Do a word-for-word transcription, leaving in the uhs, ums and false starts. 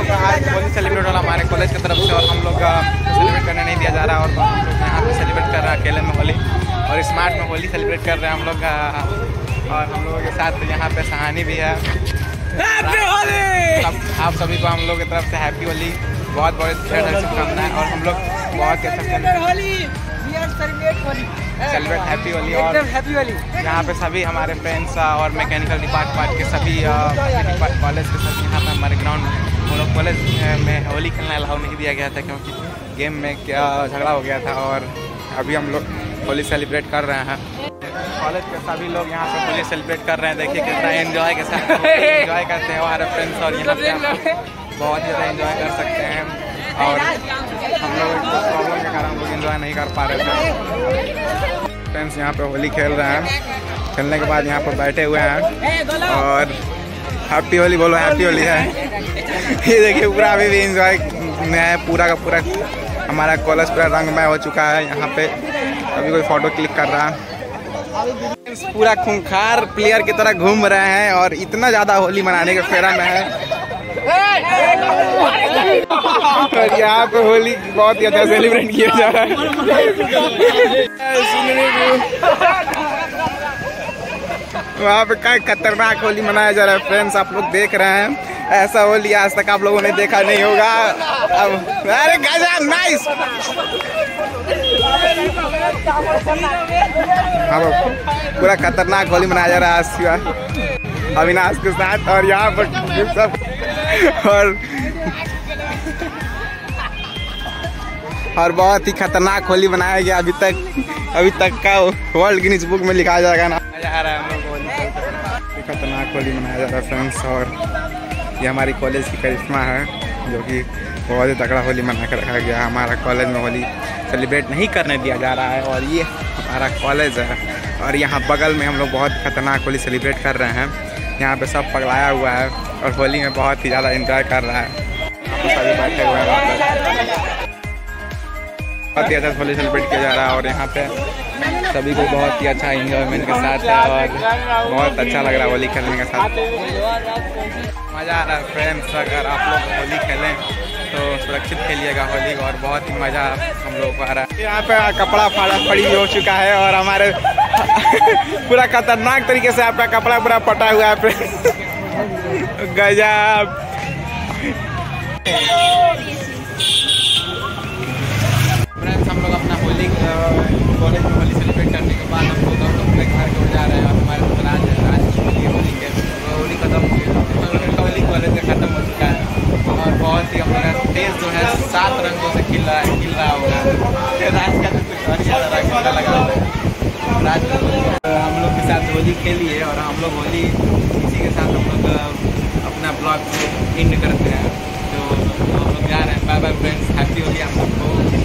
लोग आज होली सेलिब्रेट हो रहा हमारे कॉलेज की तरफ से और हम लोग सेलिब्रेट करने नहीं दिया जा रहा और हम लोग यहाँ पे सेलिब्रेट कर रहे हैं अकेले में होली और स्मार्ट में होली सेलिब्रेट कर रहे हैं हम लोग और हम लोगों के साथ यहाँ पे सहानी भी है। सब आप सभी को हम लोग की तरफ से हैप्पी होली, बहुत बहुत ढेर सारी शुभकामनाएं और हम लोग बहुत ही अच्छा सेलिब्रेट हैप्पी होली और हैप्पी होली। यहाँ पे सभी हमारे फ्रेंड्स और मैकेनिकल डिपार्टमेंट के सभी कॉलेज के सभी यहाँ पे हमारे ग्राउंड में हम लोग कॉलेज में होली खेलना अलाउ नहीं दिया गया था क्योंकि गेम में क्या झगड़ा हो गया था और अभी हम लोग होली सेलिब्रेट कर रहे हैं। कॉलेज के सभी लोग यहाँ पे होली सेलिब्रेट कर रहे हैं, देखिए कितना एंजॉय के साथ एंजॉय करते हैं हमारे फ्रेंड्स और यहाँ पे बहुत ज़्यादा एंजॉय कर सकते हैं और हम लोग कुछ प्रॉब्लम के कारण हम लोग एंजॉय नहीं कर पा रहे थे। फ्रेंड्स यहाँ पे होली खेल रहे हैं, खेलने के बाद यहाँ पर बैठे हुए हैं और हैप्पी होली बोलो, हैप्पी होली है। ये देखिए पूरा अभी भी एंजॉय में है, पूरा का पूरा हमारा कॉलेज पूरा रंगमय हो चुका है। यहाँ पे अभी कोई फोटो क्लिक कर रहा है, पूरा खूंखार प्लेयर की तरह घूम रहे हैं और इतना ज़्यादा होली मनाने के फेरा में है और यहाँ पे होली बहुत ही अच्छा सेलिब्रेट किया जा रहा है। वहाँ पे क्या खतरनाक होली मनाया जा रहा है फ्रेंड्स, आप लोग देख रहे हैं। ऐसा होली आज तक आप लोगों ने देखा नहीं होगा। अब अरे गजब नाइस, अब पूरा खतरनाक होली मनाया जा रहा है आज अविनाश के साथ और यहाँ पर सब और और बहुत ही खतरनाक होली मनाया गया। अभी तक अभी तक का वर्ल्ड गिनीज बुक में लिखा जाएगा ना। जा रहा है हम लोग होली, खतरनाक होली मनाया जा रहा है फ्रेंड्स और ये हमारी कॉलेज की करिश्मा है जो कि बहुत ही तगड़ा होली मना कर रखा गया। हमारा कॉलेज में होली सेलिब्रेट नहीं करने दिया जा रहा है और ये हमारा कॉलेज है और यहाँ बगल में हम लोग बहुत खतरनाक होली सेलिब्रेट कर रहे हैं। यहाँ पे सब पगलाया हुआ है और होली में बहुत ही ज़्यादा एंजॉय कर रहा है। सभी बैठे हुए हैं, बहुत ही अच्छा होली सेलिब्रेट किया जा रहा है और यहाँ पे सभी को बहुत ही अच्छा एंजॉयमेंट के साथ है और बहुत अच्छा लग रहा है होली खेलने के साथ, मज़ा आ रहा है फ्रेंड्स। अगर आप लोग होली खेलें तो सुरक्षित खेलिएगा होली और बहुत ही मज़ा हम लोग को आ रहा है। यहाँ पे कपड़ा फाड़ा फड़ी हो चुका है और हमारे पूरा खतरनाक तरीके से आपका कपड़ा पूरा पटा हुआ है गजब। फ्रेंड्स हम लोग अपना होली कॉलेज में होली सेलिब्रेट करने के बाद हम लोग अपने घर को जा रहे हैं और हमारे तो राज राज होली के होली खत्म हो गई, होली कॉलेज से खत्म हो चुका है और बहुत ही हमारा देश जो है सात रंगों से खिल रहा है खिल रहा होगा। राज का तो कुछ और ज़्यादा रंग लगा हुआ है। राज हम लोग के साथ होली खेली है और हम लोग होली इसी के साथ हम लोग अपना ब्लॉग को एंड करते हैं। तो हम लोग जा रहे हैं, bye bye friends, happy Holi आप सबको।